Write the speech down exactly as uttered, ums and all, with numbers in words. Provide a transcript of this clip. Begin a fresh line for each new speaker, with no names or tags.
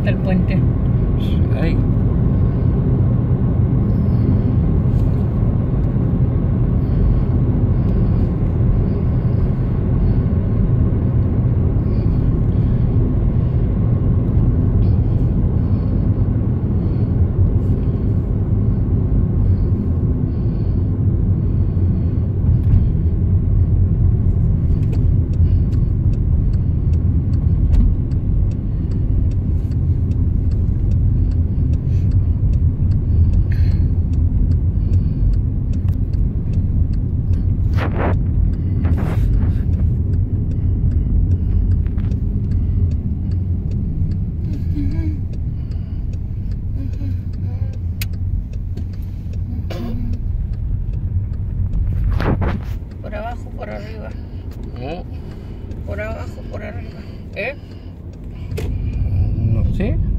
está el puente.
Ahí.
Por abajo, por arriba.
¿Eh?
Por abajo, por arriba. ¿Eh?
No sé.